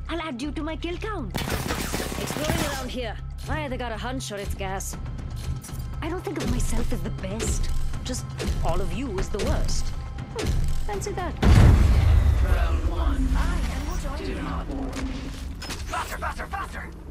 I'll add you to my kill count. Exploring around here. I either got a hunch or it's gas. I don't think of myself as the best. Just all of you is the worst. Fancy that. Round one. I am what I Do am. not. Faster, faster, faster!